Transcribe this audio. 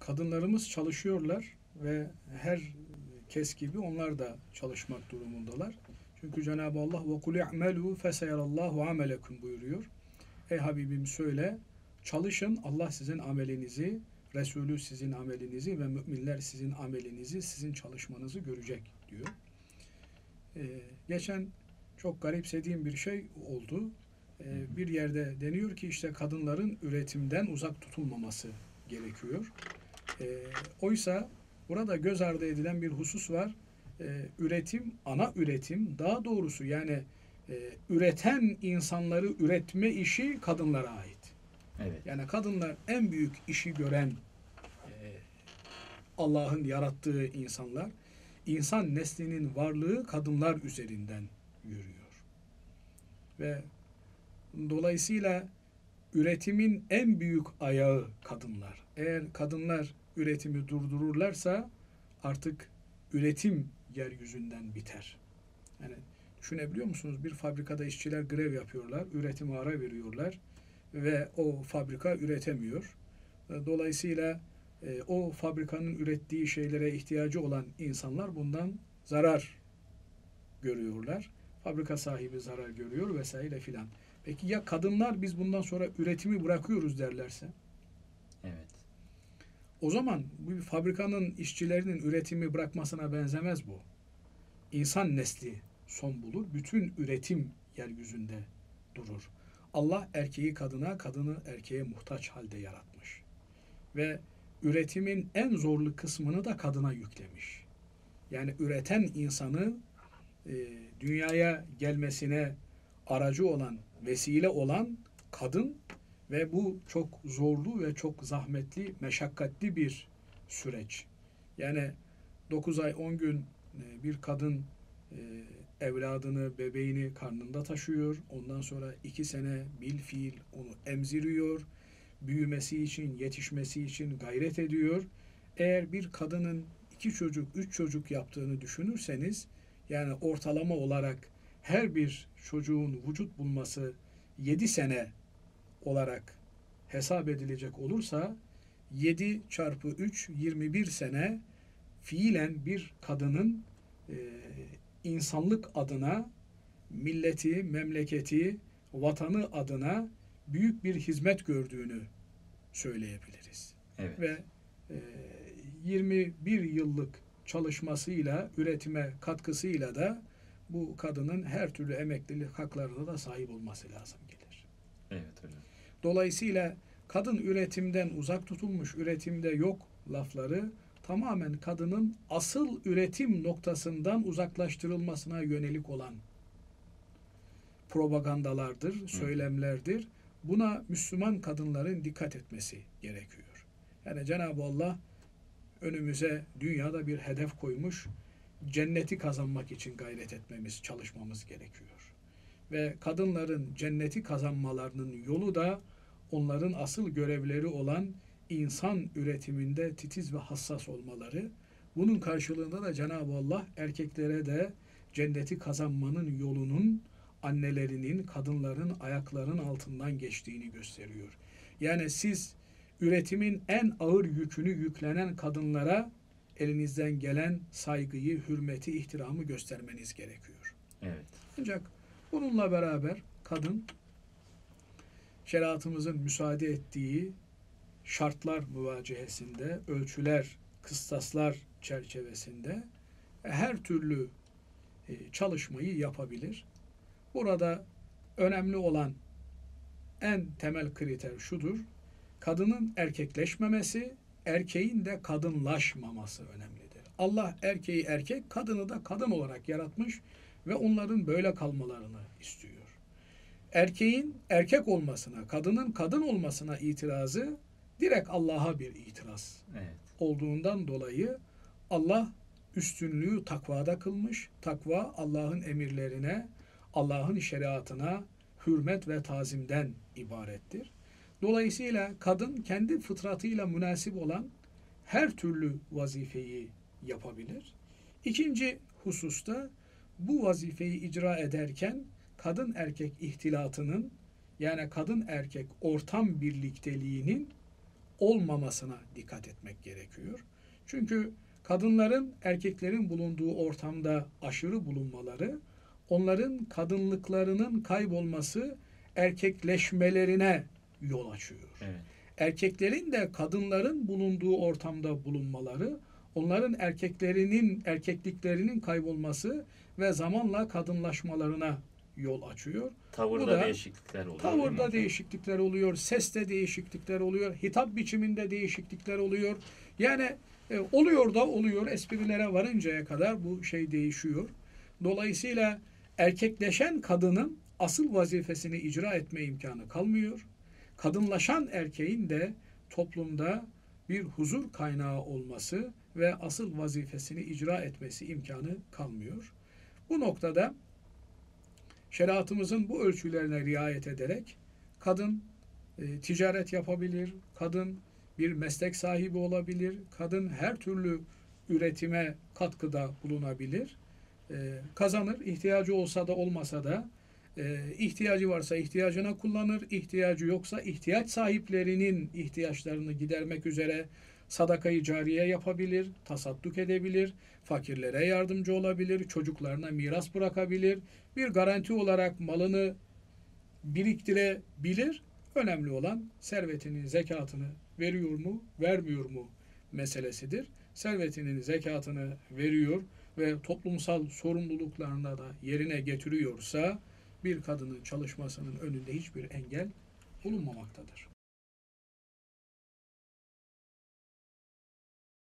kadınlarımız çalışıyorlar ve herkes gibi onlar da çalışmak durumundalar. Çünkü Cenab-ı Allah وَقُلْ اَعْمَلُوا فَسَيَرَ اللّٰهُ عَمَلَكُمْ buyuruyor. Ey Habibim söyle, çalışın, Allah sizin amelinizi, Resulü sizin amelinizi ve müminler sizin amelinizi, sizin çalışmanızı görecek diyor. Geçen çok garipsediğim bir şey oldu. Bir yerde deniyor ki işte kadınların üretimden uzak tutulmaması gerekiyor. Oysa burada göz ardı edilen bir husus var. Üretim, ana üretim, daha doğrusu yani üreten insanları üretme işi kadınlara ait. Evet. Yani kadınlar en büyük işi gören Allah'ın yarattığı insanlar. İnsan neslinin varlığı kadınlar üzerinden yürüyor. Ve dolayısıyla üretimin en büyük ayağı kadınlar. Eğer kadınlar üretimi durdururlarsa artık üretim yeryüzünden biter. Yani düşünebiliyor musunuz? Bir fabrikada işçiler grev yapıyorlar, üretime ara veriyorlar ve o fabrika üretemiyor. Dolayısıyla o fabrikanın ürettiği şeylere ihtiyacı olan insanlar bundan zarar görüyorlar. Fabrika sahibi zarar görüyor vesaire filan. Peki ya kadınlar biz bundan sonra üretimi bırakıyoruz derlerse? Evet. O zaman bu fabrikanın işçilerinin üretimi bırakmasına benzemez bu. İnsan nesli son bulur. Bütün üretim yeryüzünde durur. Allah erkeği kadına, kadını erkeğe muhtaç halde yaratmış. Ve üretimin en zorlu kısmını da kadına yüklemiş. Yani üreten insanı dünyaya gelmesine aracı olan, vesile olan kadın ve bu çok zorlu ve çok zahmetli, meşakkatli bir süreç. Yani 9 ay 10 gün bir kadın evladını, bebeğini karnında taşıyor. Ondan sonra 2 sene bilfiil onu emziriyor. Büyümesi için, yetişmesi için gayret ediyor. Eğer bir kadının 2 çocuk, 3 çocuk yaptığını düşünürseniz, yani ortalama olarak her bir çocuğun vücut bulması 7 sene olarak hesap edilecek olursa 7 çarpı 3 21 sene fiilen bir kadının insanlık adına, milleti, memleketi, vatanı adına büyük bir hizmet gördüğünü söyleyebiliriz. Evet. Ve 21 yıllık çalışmasıyla, üretime katkısıyla da bu kadının her türlü emeklilik haklarına da sahip olması lazım gelir. Evet hocam. Dolayısıyla kadın üretimden uzak tutulmuş, üretimde yok lafları tamamen kadının asıl üretim noktasından uzaklaştırılmasına yönelik olan propagandalardır, söylemlerdir. Buna Müslüman kadınların dikkat etmesi gerekiyor. Yani Cenab-ı Allah önümüze dünyada bir hedef koymuş, cenneti kazanmak için gayret etmemiz, çalışmamız gerekiyor. Ve kadınların cenneti kazanmalarının yolu da onların asıl görevleri olan insan üretiminde titiz ve hassas olmaları. Bunun karşılığında da Cenab-ı Allah erkeklere de cenneti kazanmanın yolunun annelerinin, kadınların ayaklarının altından geçtiğini gösteriyor. Yani siz üretimin en ağır yükünü yüklenen kadınlara elinizden gelen saygıyı, hürmeti, ihtiramı göstermeniz gerekiyor. Evet. Ancak bununla beraber kadın şeriatımızın müsaade ettiği şartlar muvacehesinde, ölçüler, kıstaslar çerçevesinde her türlü çalışmayı yapabilir. Burada önemli olan en temel kriter şudur: kadının erkekleşmemesi, erkeğin de kadınlaşmaması önemlidir. Allah erkeği erkek, kadını da kadın olarak yaratmış ve onların böyle kalmalarını istiyor. Erkeğin erkek olmasına, kadının kadın olmasına itirazı direkt Allah'a bir itiraz olduğundan dolayı Allah üstünlüğü takvada kılmış. Takva Allah'ın emirlerine, Allah'ın şeriatına hürmet ve tazimden ibarettir. Dolayısıyla kadın kendi fıtratıyla münasip olan her türlü vazifeyi yapabilir. İkinci hususta bu vazifeyi icra ederken kadın erkek ihtilatının, yani kadın erkek ortam birlikteliğinin olmamasına dikkat etmek gerekiyor. Çünkü kadınların erkeklerin bulunduğu ortamda aşırı bulunmaları, onların kadınlıklarının kaybolması, erkekleşmelerine yol açıyor. Evet. Erkeklerin de kadınların bulunduğu ortamda bulunmaları, onların erkekliklerinin kaybolması ve zamanla kadınlaşmalarına yol açıyor. Bu Tavırda da değişiklikler oluyor. tavırda değişiklikler oluyor, seste değişiklikler oluyor, hitap biçiminde değişiklikler oluyor. Yani oluyor da oluyor, esprilere varıncaya kadar bu şey değişiyor. Dolayısıyla erkekleşen kadının asıl vazifesini icra etme imkanı kalmıyor. Kadınlaşan erkeğin de toplumda bir huzur kaynağı olması ve asıl vazifesini icra etmesi imkanı kalmıyor. Bu noktada şeriatımızın bu ölçülerine riayet ederek kadın ticaret yapabilir, kadın bir meslek sahibi olabilir, kadın her türlü üretime katkıda bulunabilir, kazanır, ihtiyacı olsa da olmasa da ihtiyacı varsa ihtiyacına kullanır, ihtiyacı yoksa ihtiyaç sahiplerinin ihtiyaçlarını gidermek üzere sadakayı cariye yapabilir, tasadduk edebilir, fakirlere yardımcı olabilir, çocuklarına miras bırakabilir, bir garanti olarak malını biriktirebilir. Önemli olan servetinin zekatını veriyor mu, vermiyor mu meselesidir. Servetinin zekatını veriyor ve toplumsal sorumluluklarını da yerine getiriyorsa bir kadının çalışmasının önünde hiçbir engel bulunmamaktadır.